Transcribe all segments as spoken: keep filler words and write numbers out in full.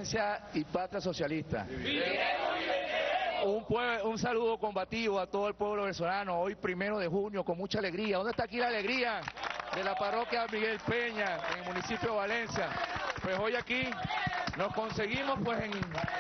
Valencia y Patria Socialista. Un, pueblo, un saludo combativo a todo el pueblo venezolano, hoy primero de junio, con mucha alegría. ¿Dónde está aquí la alegría de la parroquia Miguel Peña, en el municipio de Valencia? Pues hoy aquí nos conseguimos pues en...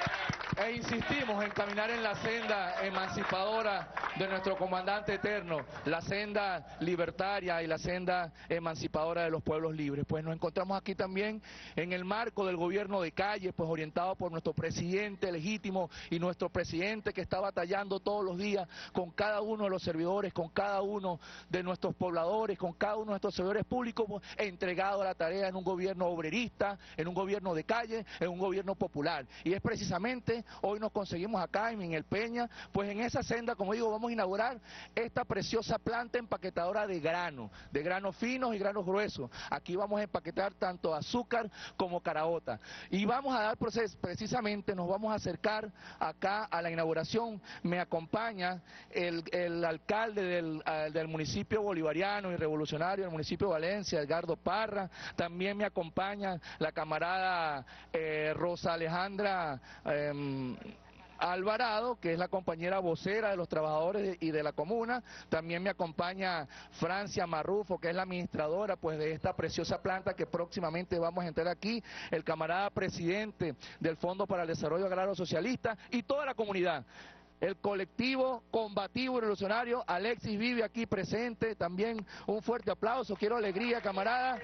e insistimos en caminar en la senda emancipadora de nuestro comandante eterno, la senda libertaria y la senda emancipadora de los pueblos libres. Pues nos encontramos aquí también en el marco del gobierno de calle, pues orientado por nuestro presidente legítimo y nuestro presidente que está batallando todos los días con cada uno de los servidores, con cada uno de nuestros pobladores, con cada uno de nuestros servidores públicos, pues, entregado a la tarea en un gobierno obrerista, en un gobierno de calle, en un gobierno popular. Y es precisamente hoy nos conseguimos acá en Miguel Peña, pues en esa senda, como digo, vamos a inaugurar esta preciosa planta empaquetadora de grano, de granos finos y granos gruesos. Aquí vamos a empaquetar tanto azúcar como caraota. Y vamos a dar proceso, precisamente nos vamos a acercar acá a la inauguración. Me acompaña el, el alcalde del, uh, del municipio bolivariano y revolucionario del municipio de Valencia, Edgardo Parra. También me acompaña la camarada eh, Rosa Alejandra eh, Alvarado, que es la compañera vocera de los trabajadores y de la comuna. También me acompaña Francia Marrufo, que es la administradora pues de esta preciosa planta que próximamente vamos a entrar aquí, el camarada presidente del Fondo para el Desarrollo Agrario Socialista y toda la comunidad. El colectivo combativo y revolucionario, Alexis vive aquí presente, también un fuerte aplauso, quiero alegría, camarada.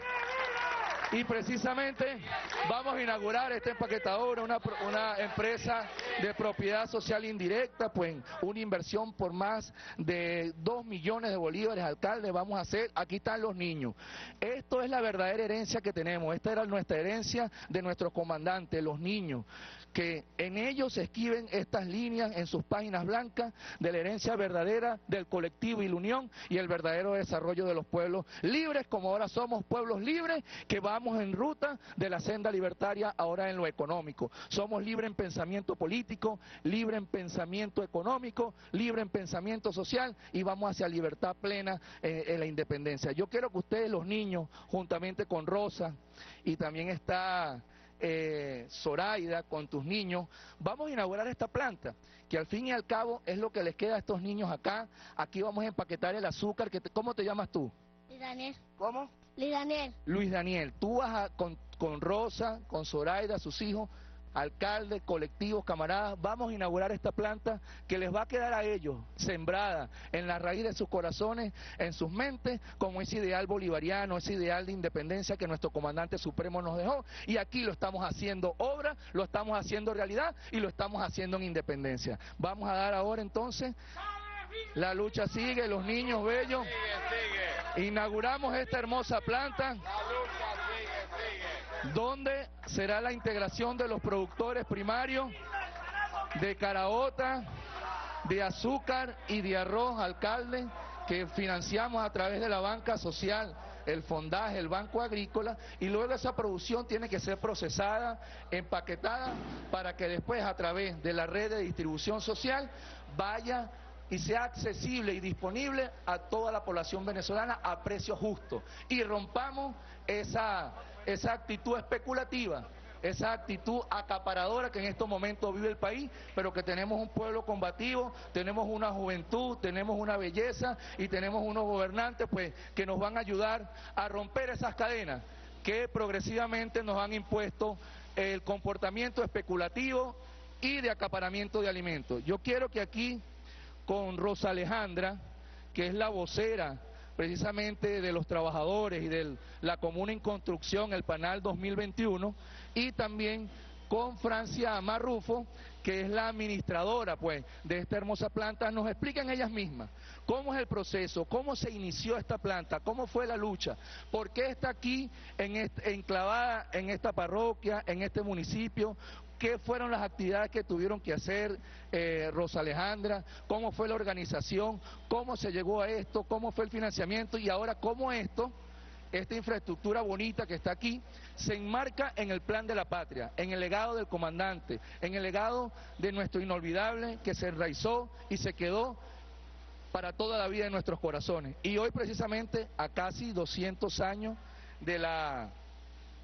Y precisamente vamos a inaugurar esta empaquetadora, una, una empresa de propiedad social indirecta, pues una inversión por más de dos millones de bolívares, alcalde, vamos a hacer, aquí están los niños. Esto es la verdadera herencia que tenemos, esta era nuestra herencia de nuestros comandantes, los niños, que en ellos se escriben estas líneas en sus páginas blancas de la herencia verdadera del colectivo y la unión y el verdadero desarrollo de los pueblos libres, como ahora somos pueblos libres que vamos en ruta de la senda libertaria ahora en lo económico. Somos libres en pensamiento político, libre en pensamiento económico, libre en pensamiento social y vamos hacia libertad plena eh, en la independencia. Yo quiero que ustedes, los niños, juntamente con Rosa, y también está Eh, Zoraida, con tus niños, vamos a inaugurar esta planta, que al fin y al cabo es lo que les queda a estos niños acá. Aquí vamos a empaquetar el azúcar. Que te, ¿cómo te llamas tú? Luis Daniel. ¿Cómo? Luis Daniel. Luis Daniel. Tú vas a, con, con Rosa, con Zoraida, sus hijos, alcalde, colectivos, camaradas, vamos a inaugurar esta planta que les va a quedar a ellos sembrada en la raíz de sus corazones, en sus mentes, como ese ideal bolivariano, ese ideal de independencia que nuestro comandante supremo nos dejó, y aquí lo estamos haciendo obra, lo estamos haciendo realidad y lo estamos haciendo en independencia. Vamos a dar ahora entonces, la lucha sigue, los niños bellos, inauguramos esta hermosa planta, donde será la integración de los productores primarios de caraota, de azúcar y de arroz, alcalde, que financiamos a través de la banca social, el Fondaje, el Banco Agrícola, y luego esa producción tiene que ser procesada, empaquetada, para que después a través de la red de distribución social vaya y sea accesible y disponible a toda la población venezolana a precio justo. Y rompamos esa, esa actitud especulativa, esa actitud acaparadora que en estos momentos vive el país, pero que tenemos un pueblo combativo, tenemos una juventud, tenemos una belleza y tenemos unos gobernantes pues que nos van a ayudar a romper esas cadenas que progresivamente nos han impuesto el comportamiento especulativo y de acaparamiento de alimentos. Yo quiero que aquí, con Rosa Alejandra, que es la vocera precisamente de los trabajadores y de la Comuna en Construcción, el Panal dos mil veintiuno, y también con Francia Marrufo, que es la administradora pues de esta hermosa planta, nos explican ellas mismas cómo es el proceso, cómo se inició esta planta, cómo fue la lucha, por qué está aquí en este, enclavada en esta parroquia, en este municipio, qué fueron las actividades que tuvieron que hacer eh, Rosa Alejandra, cómo fue la organización, cómo se llegó a esto, cómo fue el financiamiento y ahora cómo esto, esta infraestructura bonita que está aquí, se enmarca en el plan de la patria, en el legado del comandante, en el legado de nuestro inolvidable que se enraizó y se quedó para toda la vida en nuestros corazones. Y hoy precisamente, a casi doscientos años de la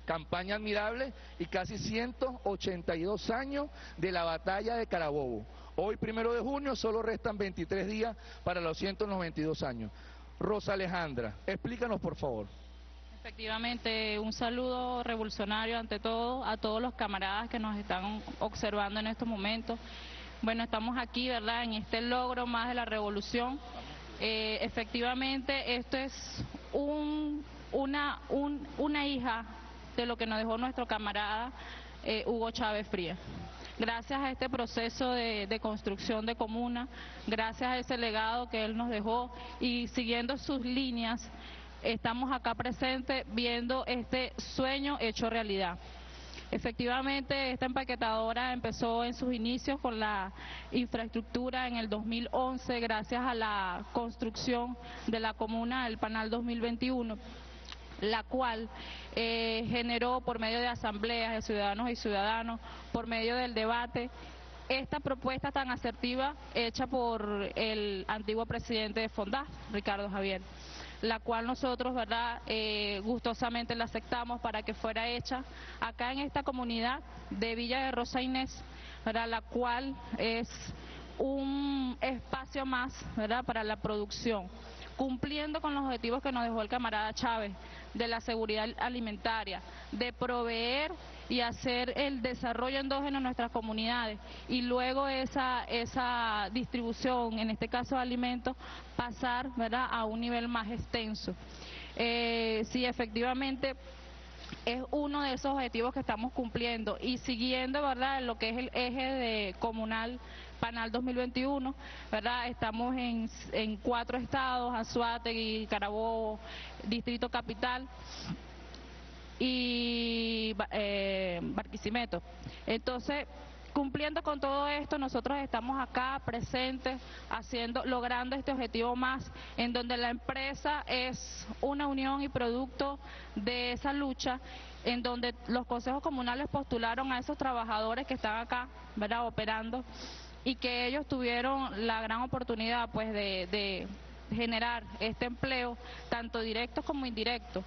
campaña admirable y casi ciento ochenta y dos años de la batalla de Carabobo. Hoy, primero de junio, solo restan veintitrés días para los ciento noventa y dos años. Rosa Alejandra, explícanos por favor. Efectivamente, un saludo revolucionario ante todo a todos los camaradas que nos están observando en estos momentos. Bueno, estamos aquí, ¿verdad?, en este logro más de la revolución. Eh, efectivamente, esto es un, una, un, una hija de lo que nos dejó nuestro camarada eh, Hugo Chávez Frías. Gracias a este proceso de, de construcción de comuna, gracias a ese legado que él nos dejó y siguiendo sus líneas, estamos acá presentes viendo este sueño hecho realidad. Efectivamente, esta empaquetadora empezó en sus inicios con la infraestructura en el dos mil once, gracias a la construcción de la comuna del Panal dos mil veintiuno, la cual eh, generó por medio de asambleas de ciudadanos y ciudadanos, por medio del debate, esta propuesta tan asertiva hecha por el antiguo presidente de Fondá, Ricardo Javier, la cual nosotros, ¿verdad?, eh, gustosamente la aceptamos para que fuera hecha acá en esta comunidad de Villa de Rosa Inés, ¿verdad?, la cual es un espacio más, ¿verdad?, para la producción, cumpliendo con los objetivos que nos dejó el camarada Chávez, de la seguridad alimentaria, de proveer y hacer el desarrollo endógeno en nuestras comunidades y luego esa esa distribución, en este caso de alimentos, pasar, ¿verdad?, a un nivel más extenso. Eh, sí, efectivamente, es uno de esos objetivos que estamos cumpliendo y siguiendo, ¿verdad?, lo que es el eje de comunal Panal dos mil veintiuno, ¿verdad? Estamos en, en cuatro estados, Anzoátegui, Carabobo, Distrito Capital y eh, Barquisimeto. Entonces, cumpliendo con todo esto, nosotros estamos acá presentes, haciendo, logrando este objetivo más, en donde la empresa es una unión y producto de esa lucha, en donde los consejos comunales postularon a esos trabajadores que están acá, ¿verdad?, operando, y que ellos tuvieron la gran oportunidad, pues, de, de generar este empleo, tanto directo como indirecto,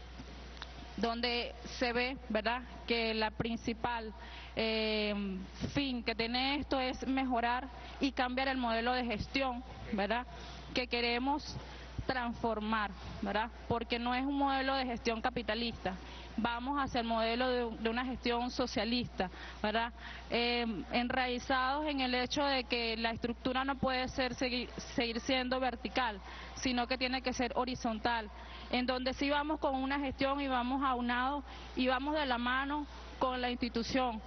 donde se ve, ¿verdad?, que la principal eh, fin que tiene esto es mejorar y cambiar el modelo de gestión, ¿verdad?, que queremos transformar, ¿verdad?, porque no es un modelo de gestión capitalista, vamos hacia el modelo de, de una gestión socialista, ¿verdad?, eh, enraizados en el hecho de que la estructura no puede ser seguir, seguir siendo vertical, sino que tiene que ser horizontal, en donde sí vamos con una gestión y vamos aunados y vamos de la mano con la institución.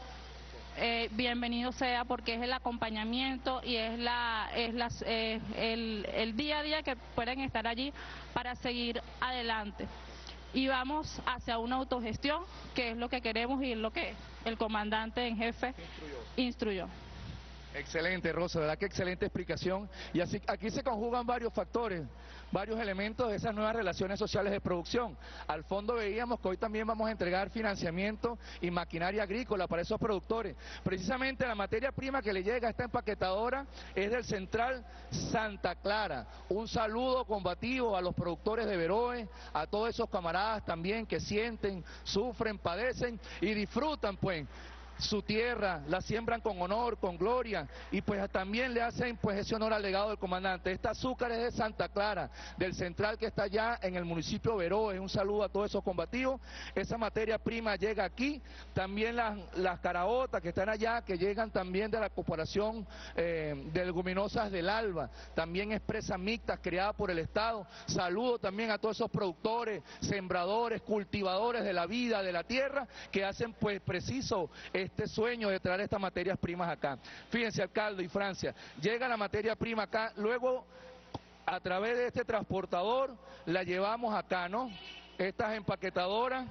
Eh, bienvenido sea, porque es el acompañamiento y es la es las eh, el, el día a día que pueden estar allí para seguir adelante y vamos hacia una autogestión, que es lo que queremos y es lo que el comandante en jefe instruyó. Excelente, Rosa, verdad que excelente explicación. Y así aquí se conjugan varios factores, varios elementos de esas nuevas relaciones sociales de producción. Al fondo veíamos que hoy también vamos a entregar financiamiento y maquinaria agrícola para esos productores. Precisamente la materia prima que le llega a esta empaquetadora es del Central Santa Clara. Un saludo combativo a los productores de Veroe, a todos esos camaradas también que sienten, sufren, padecen y disfrutan, pues, su tierra, la siembran con honor, con gloria, y pues también le hacen pues ese honor al legado del comandante. Este azúcar es de Santa Clara, del Central, que está allá en el municipio de Veroe. Un saludo a todos esos combativos. Esa materia prima llega aquí, también las, las caraotas que están allá, que llegan también de la Corporación eh, de Leguminosas del Alba, también expresas mixtas creadas por el Estado. Saludo también a todos esos productores, sembradores, cultivadores de la vida, de la tierra, que hacen pues preciso este sueño de traer estas materias primas acá. Fíjense, alcalde y Francia, llega la materia prima acá, luego a través de este transportador la llevamos acá, ¿no? Estas empaquetadoras,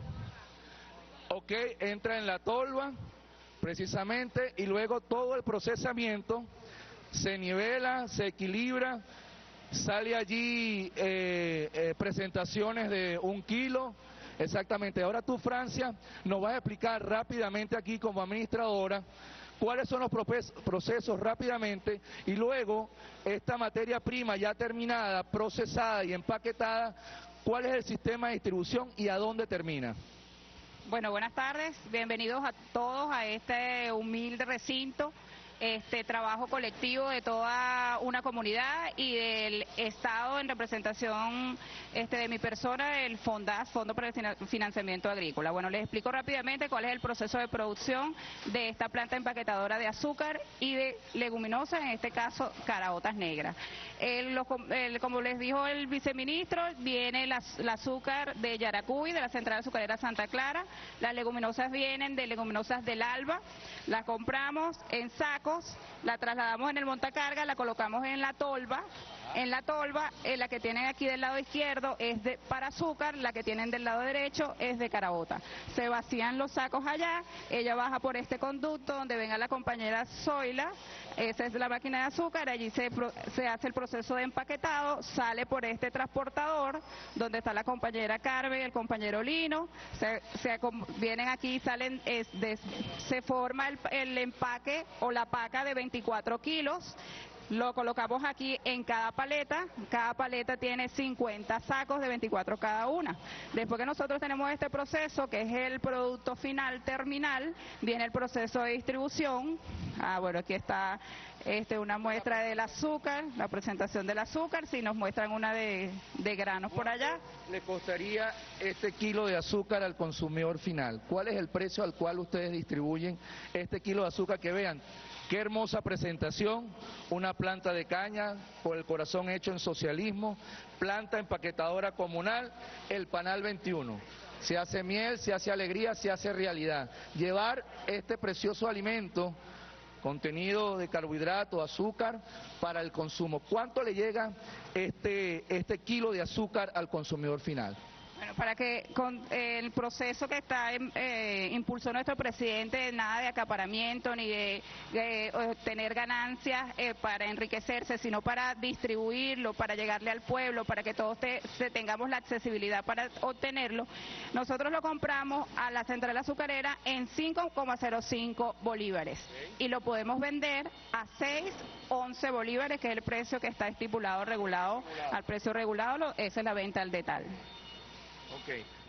ok, entra en la tolva, precisamente, y luego todo el procesamiento se nivela, se equilibra, sale allí eh, eh, presentaciones de un kilo. Exactamente. Ahora tú, Francia, nos vas a explicar rápidamente aquí como administradora cuáles son los procesos rápidamente y luego esta materia prima ya terminada, procesada y empaquetada, cuál es el sistema de distribución y a dónde termina. Bueno, buenas tardes, bienvenidos a todos a este humilde recinto, este trabajo colectivo de toda una comunidad y del Estado en representación este, de mi persona, el FONDAS, Fondo para el Financiamiento Agrícola. Bueno, les explico rápidamente cuál es el proceso de producción de esta planta empaquetadora de azúcar y de leguminosas, en este caso caraotas negras. El, lo, el, como les dijo el viceministro, viene el azúcar de Yaracuy, de la central azucarera Santa Clara, las leguminosas vienen de leguminosas del Alba, las compramos en sacos, la trasladamos en el montacarga, la colocamos en la tolva. En la tolva, eh, la que tienen aquí del lado izquierdo es de para azúcar, la que tienen del lado derecho es de caraota. Se vacían los sacos allá, ella baja por este conducto donde venga la compañera Zoila, esa es la máquina de azúcar, allí se, se hace el proceso de empaquetado, sale por este transportador donde está la compañera Carmen, el compañero Lino, se, se vienen aquí, salen, es de, se forma el, el empaque o la paca de veinticuatro kilos. Lo colocamos aquí en cada paleta, cada paleta tiene cincuenta sacos de veinticuatro cada una. Después que nosotros tenemos este proceso, que es el producto final terminal, viene el proceso de distribución. Ah, bueno, aquí está este, una muestra del azúcar, la presentación del azúcar, si nos muestran una de, de granos por allá. ¿Le costaría este kilo de azúcar al consumidor final? ¿Cuál es el precio al cual ustedes distribuyen este kilo de azúcar? Que vean, qué hermosa presentación, una planta de caña por el corazón hecho en socialismo, planta empaquetadora comunal, el Panal veintiuno. Se hace miel, se hace alegría, se hace realidad. Llevar este precioso alimento, contenido de carbohidratos, azúcar, para el consumo. ¿Cuánto le llega este, este kilo de azúcar al consumidor final? Bueno, para que con eh, el proceso que está eh, impulsó nuestro presidente, nada de acaparamiento ni de, de obtener ganancias eh, para enriquecerse, sino para distribuirlo, para llegarle al pueblo, para que todos te, te tengamos la accesibilidad para obtenerlo. Nosotros lo compramos a la central azucarera en cinco coma cero cinco bolívares y lo podemos vender a seis, once bolívares, que es el precio que está estipulado, regulado, al precio regulado, esa es la venta al detal. Okay.